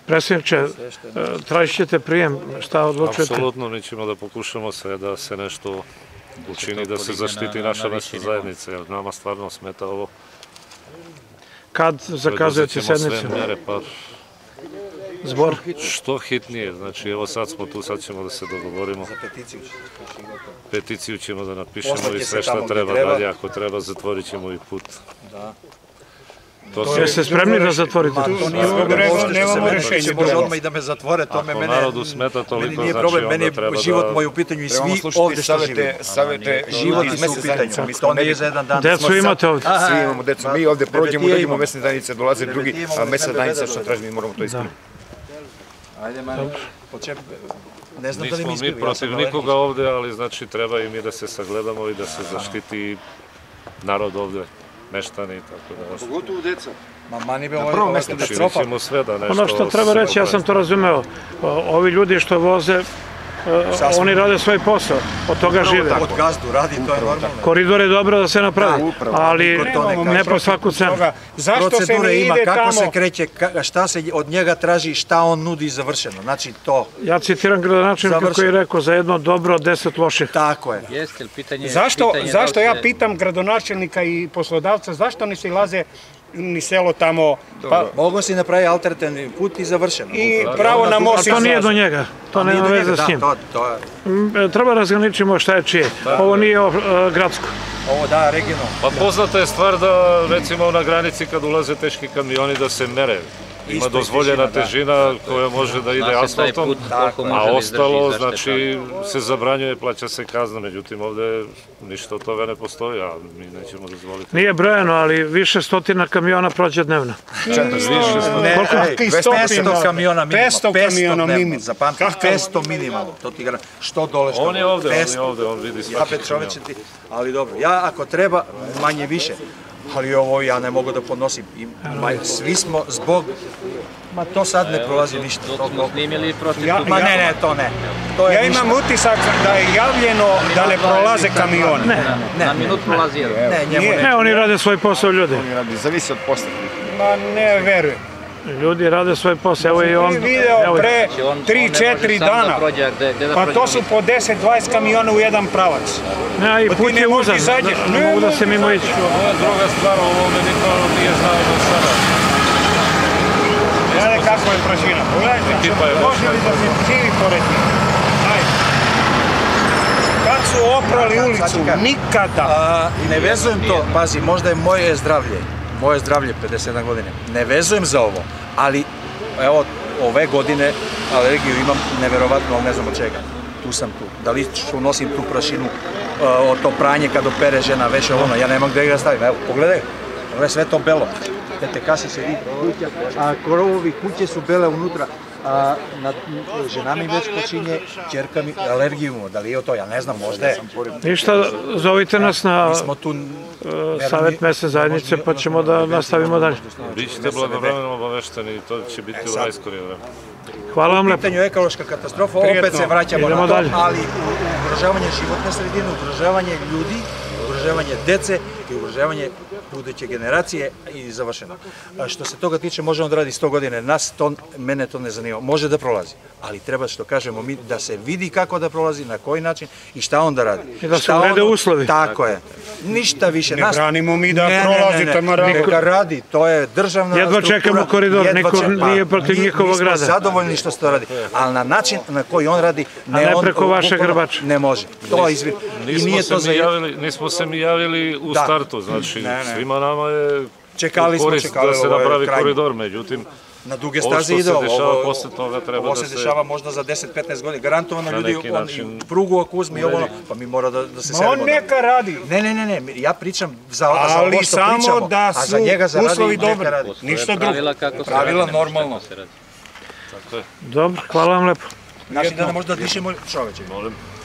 Predsjedniče, tražit ćete prijem, šta odlučujete? Apsolutno, mi ćemo da pokušamo sve da se nešto učini, da se zaštiti naša mesna zajednica, jer nama stvarno smeta ovo. Kad zakazujete sednicu? Sve mere, pa Zbor? što hitnije, znači evo sad smo tu, sad ćemo da se dogovorimo. Za peticiju ćeš. Peticiju ćemo da napišemo i sve šta treba dalje, ako treba zatvorit ćemo i put. Da. Jeste spremni da zatvorite? Nemamo rešenje. Može odmah i da me zatvore, to me mene... Ako narodu smeta toliko, nije problem, meni je život moj u pitanju i svi ovde što živimo. Život i mesne zajednice. To nije za jedan dan. Decu imate ovde? Svi imamo decu. Mi ovde prođemo, dođemo u mesne zajednice, dolaze drugi, a mesna zajednica što traži, mi moramo to ispuniti. Ajde, Mani, ne znam da li mi nismo mi protiv nikoga ovde, ali znači treba i mi da se sagledamo i da se zaštiti narod ovde, meštani, tako da... Pogotovo deca. Ma Mani, ovo je katastrofa. Činimo sve da nešto... Ono što treba reći, ja sam to razumeo, ovi ljudi što voze, oni rade svoj posao, od toga žive. Od gazdu radi, to je normalno. Koridor je dobro da se napravi, ali ne po svaku cenu. Procedure ima, kako se kreće, šta se od njega traži, šta on nudi završeno. Znači to. Ja citiram gradonačelnika koji je rekao za jedno dobro 10 loših. Tako je. Zašto ja pitam gradonačelnika i poslodavca, zašto ne se ilaze ni selo tamo... Mogu si napraviti alternativni put i završeno. I pravo na most. A to nije do njega, to nema veze s njim. Treba razgraničimo šta je čije. Ovo nije gradsko. Ovo da, regionalno. Pa poznata je stvar da recimo na granici kad ulaze teški kamioni da se mere. Ima dozvoljena težina koja može da ide asfaltom, a ostalo znači se zabranjuje, plaća se kazna, međutim ovde ništa od toga ne postoji, a mi nećemo dozvoliti. Nije brojeno, ali više stotina kamiona prođe dnevno. 500 kamiona minimalno. Zapamti, 500 minimalno. Što dole, što... On je ovde, on vidi svaki kamion. Ali dobro, ja ako treba, manje više. Ali ovo ja ne mogu da podnosim. Svi smo zbog... Ma to sad ne prolazi ništa. Ma ne, to ne. Ja imam utisak da je javljeno da ne prolaze kamioni. Na minut prolazi jedan. Ne, oni rade svoj posao, ljudi. Zavisi od posla. Ma ne verujem. Ljudi rade svoj posao, evo i on. Ti video pre 3-4 dana, pa to su po 10-20 kamiona u jedan pravac. Ne, i put je uzan, ne mogu da se mimo ići. Ovo je druga stvar, ovo ovde niko nije znao do sada. Gledaj kako je prašina, pogledajte, može li da se živi pored njih? Ajde. Kad su oprali ulicu, nikada. Ne vezujem to, pazi, možda je moje zdravlje 57 godine, ne vezujem za ovo, ali evo ove godine alergiju imam neverovatno, ali ne znam od čega. Tu sam tu. Da li ću nosim tu prašinu, to pranje kad opere žena, veše ono, ja nemam gde ga stavim. Evo, pogledaj, sve to belo. Vidite, kasi se vidi kuća, a krovovi kuće su bele unutra. Žena mi već počinje, čerka mi alergiju, da li je to, ja ne znam, možda je. Ništa, zovite nas na Savet mesne zajednice pa ćemo da nastavimo dalje. Bićete blagovremeno obavešteni, to će biti u najskorije vreme. Hvala vam lepo. U pitanju ekološka katastrofa, opet se vraćamo na to, ali ugrožavanje životne sredine, ugrožavanje ljudi, ugrožavanje dece i ugrožavanje buduće generacije i završeno. Što se toga tiče, možemo da radi 100 godine, mene to ne zanima, može da prolazi, ali treba, što kažemo mi, da se vidi kako da prolazi, na koji način i šta on da radi. I da se urede uslovi. Tako je. Ništa više. Ne branimo mi da prolazi tamo radi. Neka radi, to je državna struktura. Jedva čekamo koridor, niko nije protiv njihovog rada. Mi smo zadovoljni što se to radi, ali na način na koji on radi, a ne preko vaše grbače. Ne može. To izvini. Nismo se mi javili u startu, znači svima nama je korist da se napravi koridor, međutim na duge staze ide ovo, posle toga treba da se... Ovo se dešava možda za 10-15 godina, garantovano ljudi u prugu ako uzme i ovo, pa mi mora da se selimo. On neka radi. Ne, ja pričam za ovo što pričamo, ali samo da su uslovi dobri, ništa drugo. Pravila normalno. Dobro, hvala vam lepo. Znači da ne možda dišemo čoveče. Molim.